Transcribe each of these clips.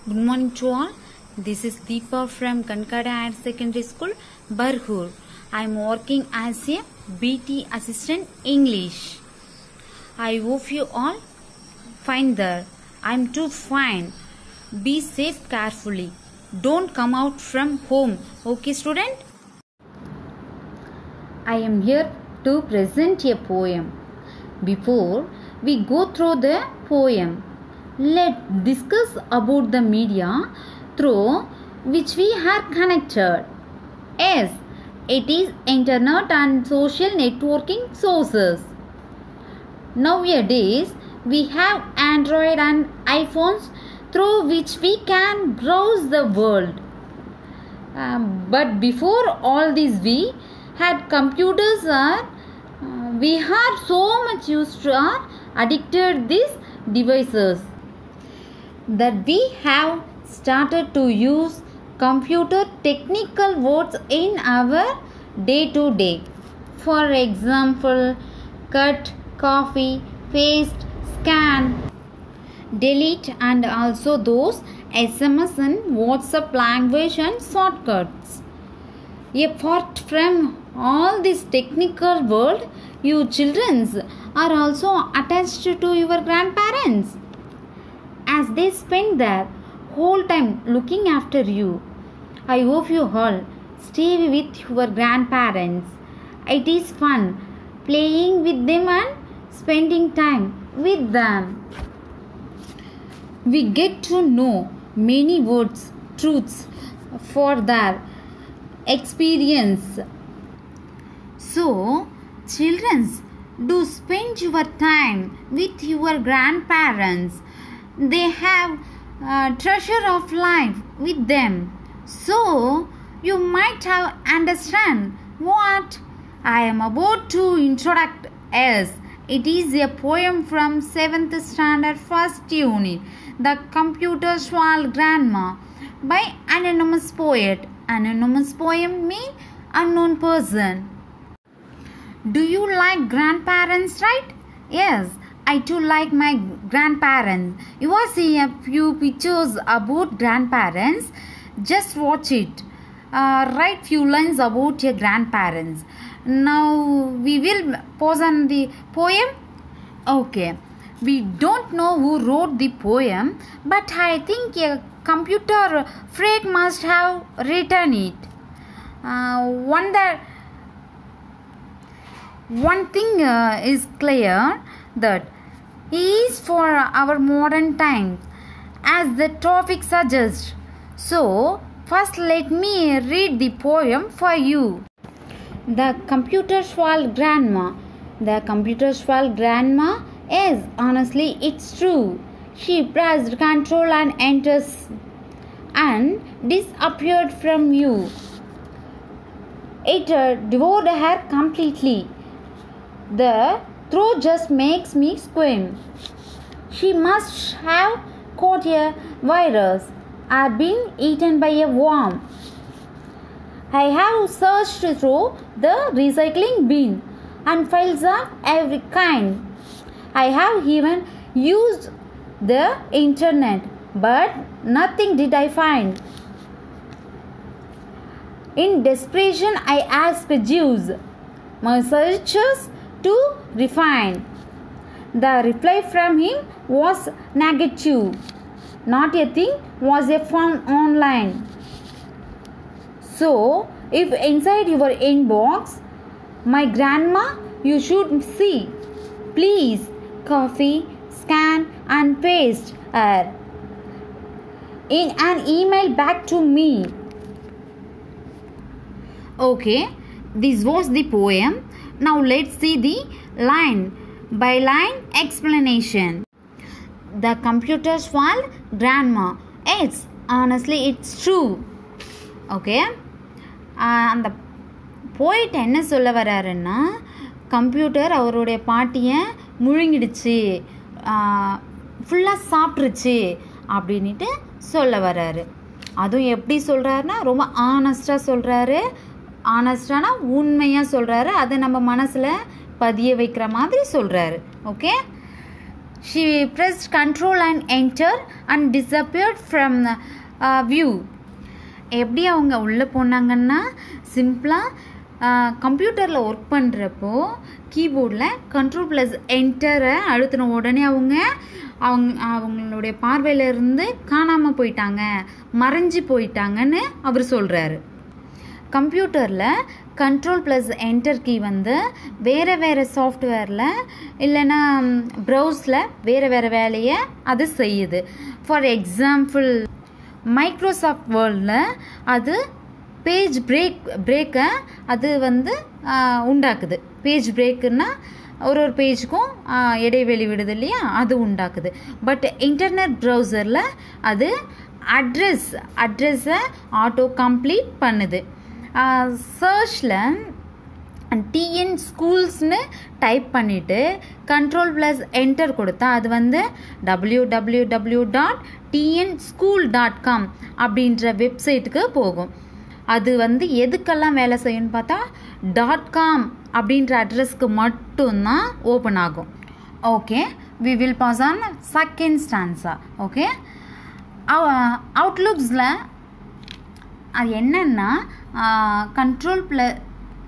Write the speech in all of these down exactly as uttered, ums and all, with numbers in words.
Good morning to all. This is Deepa from Kankada Higher Secondary School, Barhur. I am working as a B T Assistant English. I hope you all find there. I am too fine. Be safe carefully. Don't come out from home. Okay, student? I am here to present a poem. Before we go through the poem, let's discuss about the media through which we are connected. Yes, it is internet and social networking sources. Nowadays, we have Android and iPhones through which we can browse the world. Um, but before all this, we had computers or uh, we are so much used to or addicted these devices that we have started to use computer technical words in our day to day. For example, cut, copy, paste, scan, delete, and also those S M S and WhatsApp language and shortcuts. Apart from all this technical world, you children are also attached to your grandparents, as they spend their whole time looking after you. I hope you all stay with your grandparents. It is fun playing with them and spending time with them. We get to know many words, truths for their experience. So, children, do spend your time with your grandparents. They have a treasure of life with them. So, you might have understand what I am about to introduce as. It is a poem from seventh standard first unit, The Computer Swallowed Grandma, by anonymous poet. Anonymous poem means unknown person. Do you like grandparents, right? Yes, I too like my grandparents. You will see a few pictures about grandparents. Just watch it. Uh, write few lines about your grandparents. Now we will pause on the poem. Okay. We don't know who wrote the poem, but I think a computer freak must have written it. Uh, one that one thing uh, is clear, that is for our modern times, as the topic suggests. So, first let me read the poem for you. The Computer Swallowed Grandma. The Computer Swallowed Grandma is, honestly, it's true. She pressed control and enters and disappeared from you. It uh, devoured her completely. The throat just makes me squirm. She must have caught a virus or been eaten by a worm. I have searched through the recycling bin and files of every kind. I have even used the internet, but nothing did I find. In desperation, I asked Jeeves, my searches to refine. The reply from him was negative. Not a thing was found online. So, if inside your inbox, my grandma, you should see. Please, copy, scan and paste her in an email back to me. Okay, this was the poem. Now let's see the line by line explanation. The Computer Swallowed Grandma. It's honestly it's true. Okay. அந்த போயிட்டு என்ன சொல்ல வராருன்னா, computer அவருடைய பாட்டியை முழுங்கிடுச்சு, ஃபுல்லாக சாப்பிட்ருச்சு அப்படின்ட்டு சொல்ல வர்றாரு. அதுவும் எப்படி சொல்கிறாருன்னா, ரொம்ப ஆனஸ்டாக சொல்கிறாரு. ஆனஸ்டானா உண்மையாக சொல்கிறாரு. அதை நம்ம மனசில் பதிய வைக்கிற மாதிரி சொல்கிறாரு. Okay. She pressed control and enter and disappeared from uh, view. எப்படி அவங்க உள்ளே போனாங்கன்னா சிம்பிளாக கம்ப்யூட்டரில் ஒர்க் பண்ணுறப்போ கீபோர்டில் கண்ட்ரோல் ப்ளஸ் என்டரை அழுத்தின உடனே அவங்க அவங்க அவங்களுடைய பார்வையிலேருந்து காணாமல் போயிட்டாங்க, மறைஞ்சி போயிட்டாங்கன்னு அவர் சொல்கிறாரு. கம்ப்யூட்டரில் கண்ட்ரோல் ப்ளஸ் என்டர் கீ வந்து வேறு வேறு சாஃப்ட்வேரில் இல்லைன்னா ப்ரௌஸில் வேறு வேறு வேலையை அது செய்யுது. ஃபார் எக்ஸாம்பிள் மைக்ரோசாஃப்ட் வேர்ல்டில் அது பேஜ் பிரேக் பிரேக்கை அது வந்து உண்டாக்குது. பேஜ் பிரேக்குன்னா ஒரு ஒரு பேஜுக்கும் இடைவெளி விடுது இல்லையா, அது உண்டாக்குது. பட் இன்டர்நெட் ப்ரௌசரில் அது அட்ரஸ் அட்ரஸை ஆட்டோ கம்ப்ளீட் பண்ணுது. சர்ச்சில் டிஎன் ஸ்கூல்ஸ்னு டைப் பண்ணிவிட்டு கண்ட்ரோல் ப்ளஸ் என்டர் கொடுத்தா அது வந்து W W W dot TN school dot com அப்படின்ற வெப்சைட்டுக்கு போகும். அது வந்து எதுக்கெல்லாம் வேலை செய்யணும்னு பார்த்தா டாட் காம் அப்படின்ற அட்ரஸ்க்கு மட்டும்தான் ஓப்பன் ஆகும். Okay, we will pass on second stanza. Okay, அவுட்லுக்ஸில் அது என்னென்னா கண்ட்ரோல் ப்ளஸ்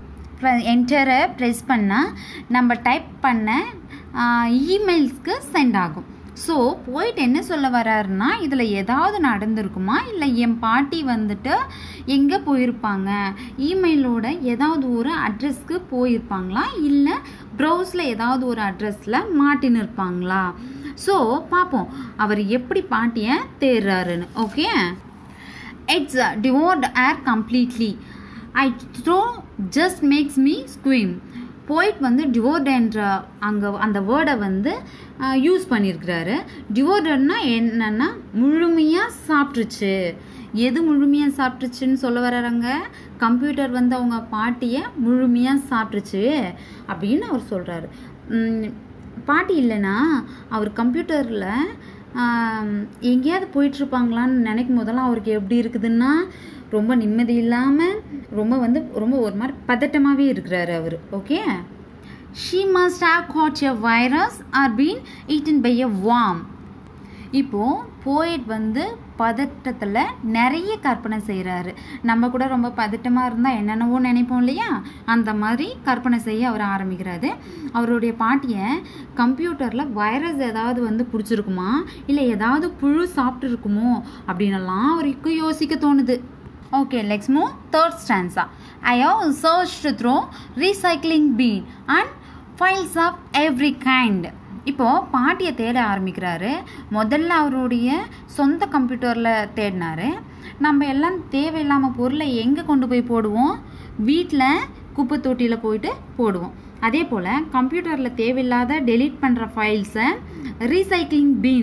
என்டரை ப்ரெஸ் பண்ணால் நம்ம டைப் பண்ண இமெயில்ஸ்க்கு சென்ட் ஆகும். ஸோ போயிட்டு என்ன சொல்ல வர்றாருன்னா இதில் ஏதாவது நடந்திருக்குமா, இல்லை என் பாட்டி வந்துட்டு எங்கே போயிருப்பாங்க, இமெயிலோட ஏதாவது ஒரு அட்ரஸ்க்கு போயிருப்பாங்களா, இல்லை ப்ரௌஸில் ஏதாவது ஒரு அட்ரஸில் மாட்டின்னு இருப்பாங்களா. ஸோ பார்ப்போம் அவர் எப்படி பாட்டியை தேடுறாருன்னு. Okay, it's divorced her completely I throw just makes me squirm. Poet வந்து டிவோர்டன்ற அங்கே அந்த வேர்டை வந்து யூஸ் பண்ணியிருக்கிறாரு. டிவோர்டர்னா என்னன்னா முழுமையாக சாப்பிட்ருச்சு. எது முழுமையாக சாப்பிட்ருச்சுன்னு சொல்ல வர்றாங்க, கம்ப்யூட்டர் வந்து அவங்க பாட்டியை முழுமையாக சாப்பிட்ருச்சு அப்படின்னு அவர் சொல்கிறாரு. பாட்டி இல்லைன்னா அவர் கம்ப்யூட்டரில் எங்கேயாவது போயிட்டுருப்பாங்களான்னு நினைக்கும் போதெல்லாம் அவருக்கு எப்படி இருக்குதுன்னா ரொம்ப நிம்மதி இல்லாமல் ரொம்ப வந்து ரொம்ப ஒரு மாதிரி பதட்டமாகவே இருக்கிறாரு அவர். Okay, she must have caught a virus or been eaten by a worm. இப்போது போயிட் வந்து பதட்டத்தில் நிறைய கற்பனை செய்கிறாரு. நம்ம கூட ரொம்ப பதட்டமாக இருந்தால் என்னென்னவோ நினைப்போம் இல்லையா, அந்த மாதிரி கற்பனை செய்ய அவர் ஆரம்பிக்கிறாரு. அவருடைய பாட்டியை கம்ப்யூட்டரில் வைரஸ் ஏதாவது வந்து பிடிச்சிருக்குமா, இல்லை ஏதாவது புழு சாப்பிட்டு இருக்குமோ அப்படின்னலாம் அவருக்கு யோசிக்க தோணுது. Okay, let's move third stanza. I have searched through recycling bin and files of every kind. இப்போது பாட்டியை தேட ஆரம்பிக்கிறாரு. முதல்ல அவருடைய சொந்த கம்ப்யூட்டரில் தேடினார். நம்ம எல்லாம் தேவையில்லாமல் பொருளை எங்கே கொண்டு போய் போடுவோம், வீட்டில் குப்பை தொட்டியில் போயிட்டு போடுவோம். அதே போல் கம்ப்யூட்டரில் தேவையில்லாத டெலீட் பண்ணுற ஃபைல்ஸை ரீசைக்ளிங் பீன்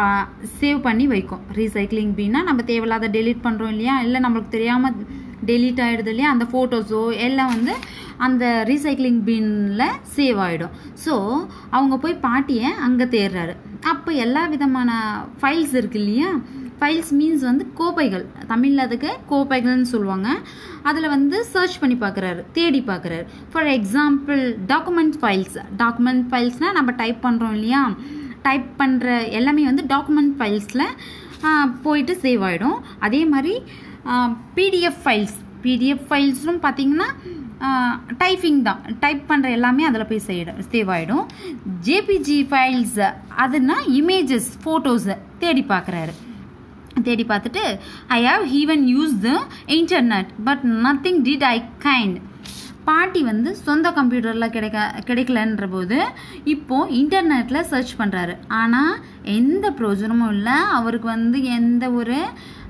சேவ் பண்ணி வைக்கும். ரீசைக்ளிங் பீன்னா நம்ம தேவையில்லாத டெலீட் பண்ணுறோம் இல்லையா, இல்லை நம்மளுக்கு தெரியாமல் டெலீட் ஆகிடுது இல்லையா, அந்த ஃபோட்டோஸோ எல்லாம் வந்து அந்த ரீசைக்ளிங் பீனில் சேவ் ஆகிடும். ஸோ அவங்க போய் பாட்டியை அங்கே தேடுறாரு. அப்போ எல்லா விதமான ஃபைல்ஸ் இருக்குது இல்லையா, ஃபைல்ஸ் மீன்ஸ் வந்து கோப்பைகள், தமிழில் அதுக்கு கோப்பைகள்னு சொல்லுவாங்க. அதில் வந்து சர்ச் பண்ணி பார்க்குறாரு, தேடி பார்க்குறாரு. For example document files. Document ஃபைல்ஸ்னால் நம்ம டைப் பண்ணுறோம் இல்லையா, டைப் பண்ணுற எல்லாமே வந்து டாக்குமெண்ட் ஃபைல்ஸில் போயிட்டு சேவ் ஆகிடும். அதே மாதிரி பிடிஎஃப் ஃபைல்ஸ், பிடிஎஃப் ஃபைல்ஸும் பார்த்திங்கன்னா டைப்பிங் தான், டைப் பண்ணுற எல்லாமே அதில் போய் சேவ் சேவ் ஆகிடும். ஜேபிஜி ஃபைல்ஸ் அதுனா இமேஜஸ், ஃபோட்டோஸை தேடி பார்க்குறாரு. தேடி பார்த்துட்டு I have even use the internet but nothing did I kind. பாட்டி வந்து சொந்த கம்ப்யூட்டரில் கிடைக்க கிடைக்கலன்ற போது இப்போது இன்டர்நெட்டில் சர்ச் பண்ணுறாரு. ஆனால் எந்த பிரயோஜனமும் இல்லை, அவருக்கு வந்து எந்த ஒரு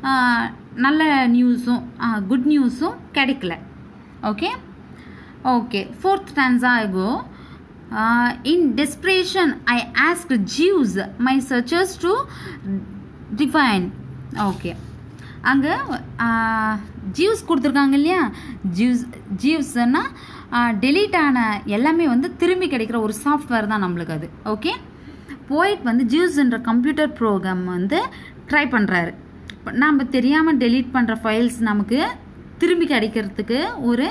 நல்ல நியூஸும் குட் நியூஸும் கிடைக்கல. Okay okay fourth stanza I go. Uh, in desperation I asked Jeeves my searchers to define. Okay, அங்கே ஜீவ்ஸ் கொடுத்துருக்காங்க இல்லையா, ஜீவ்ஸ் ஜீவ்ஸ்னா டெலீட் ஆன எல்லாமே வந்து திரும்பி கிடைக்கிற ஒரு சாஃப்ட்வேர் தான் நம்மளுக்கு அது. ஓகே, போயிட் வந்து ஜீவ்ஸ்ன்ற கம்ப்யூட்டர் ப்ரோக்ராம் வந்து ட்ரை பண்ணுறாரு. நம்ம தெரியாமல் டெலீட் பண்ணுற ஃபைல்ஸ் நமக்கு திரும்பி கிடைக்கிறதுக்கு ஒரு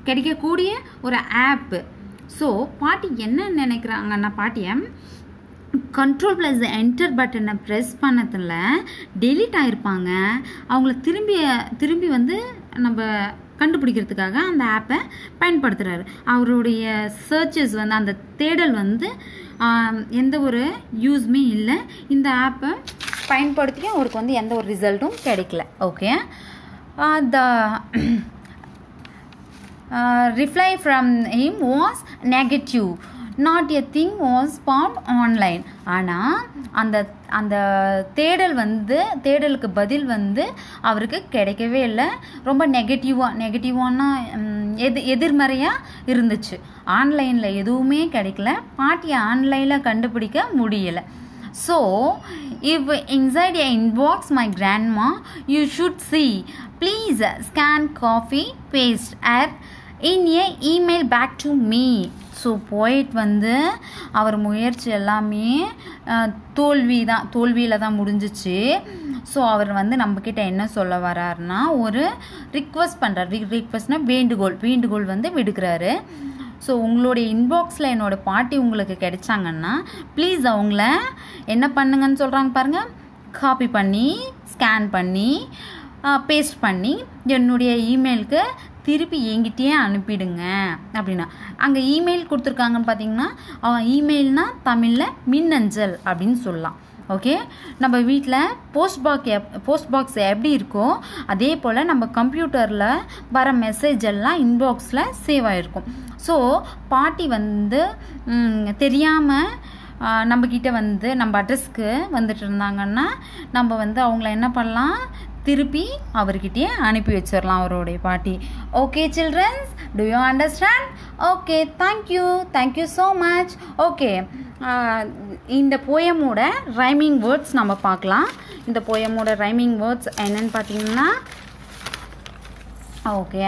கிடைக்கக்கூடிய ஒரு ஆப்பு. ஸோ பாட்டி என்ன நினைக்கிறாங்கன்னா, பாட்டியை கண்ட்ரோல் ப்ளஸ் என்டர் பட்டனை ப்ரெஸ் பண்ணதில் டெலீட் ஆகிருப்பாங்க. அவங்கள திரும்பி திரும்பி வந்து நம்ம கண்டுபிடிக்கிறதுக்காக அந்த ஆப்பை பயன்படுத்துகிறாரு. அவருடைய சர்ச்சஸ் வந்து அந்த தேடல் வந்து எந்த ஒரு யூஸ்மே இல்லை. இந்த ஆப்பை பயன்படுத்தியும் அவருக்கு வந்து எந்த ஒரு ரிசல்ட்டும் கிடைக்கல. Okay, the reply from him was negative. Not a thing was found online. ஆனால் அந்த அந்த தேடல் வந்து தேடலுக்கு பதில் வந்து அவருக்கு கிடைக்கவே இல்லை. ரொம்ப நெகட்டிவாக நெகட்டிவானா எது எதிர்மறையாக இருந்துச்சு. ஆன்லைனில் எதுவுமே கிடைக்கல. பாட்டியை ஆன்லைனில் கண்டுபிடிக்க முடியலை. So, if inside your inbox my grandma, you should see. Please scan copy paste at in a email back to me. So poet வந்து அவர் முயற்சி எல்லாமே தோல்வி தான் தோல்வியில் தான் முடிஞ்சிச்சு. ஸோ அவர் வந்து நம்மக்கிட்ட என்ன சொல்ல வர்றாருன்னா ஒரு ரிக்வெஸ்ட் பண்ணுறார். ரிக்வெஸ்ட்னால் வேண்டுகோள் வேண்டுகோள் வந்து விடுக்கிறாரு. ஸோ உங்களுடைய இன்பாக்ஸில் என்னோடய பாட்டி உங்களுக்கு கிடைச்சாங்கன்னா ப்ளீஸ் அவங்கள என்ன பண்ணுங்கன்னு சொல்கிறாங்க பாருங்கள். காப்பி பண்ணி ஸ்கேன் பண்ணி பேஸ்ட் பண்ணி என்னுடைய இமெயிலுக்கு திருப்பி என்கிட்டயே அனுப்பிடுங்க அப்படின்னா. அங்கே இமெயில் கொடுத்துருக்காங்கன்னு பார்த்தீங்கன்னா இமெயில்னால் தமிழில் மின்னஞ்சல் அப்படின்னு சொல்லலாம். ஓகே, நம்ம வீட்டில் போஸ்ட் பாக்ஸ் எப் போஸ்ட் பாக்ஸ் எப்படி இருக்கோ அதே போல் நம்ம கம்ப்யூட்டரில் வர மெசேஜ் எல்லாம் இன்பாக்ஸில் சேவ் ஆகிருக்கும். ஸோ பாட்டி வந்து தெரியாமல் நம்மக்கிட்ட வந்து நம்ம அட்ரஸ்க்கு வந்துட்டு இருந்தாங்கன்னா நம்ம வந்து அவங்கள என்ன பண்ணலாம், திருப்பி அவர்கிட்டயே அனுப்பி வச்சிடலாம் அவருடைய பாட்டி. Okay childrens, do you understand? Okay, thank you thank you so much. Okay, இந்த போயமோட ரைமிங் வேர்ட்ஸ் நம்ம பார்க்கலாம். இந்த போயமோட ரைமிங் வேர்ட்ஸ் என்னன்னு பார்த்தீங்கன்னா, okay,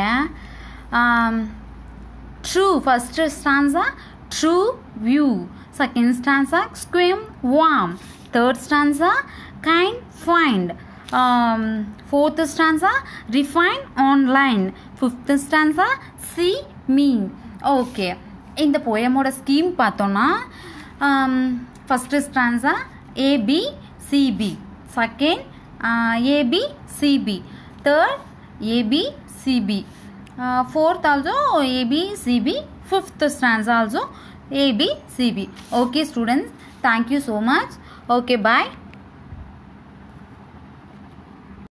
true first stanza true view, second stanza squirm warm, third stanza kind find, Um, fourth stanza refine online, fifth stanza see me. Okay, இந்த போயமோட ஸ்கீம் பார்த்தோன்னா first stanza AB CB, second AB CB, third AB CB, fourth also AB CB, fifth stanza also AB CB. Okay students, thank you so much. Okay, பாய்.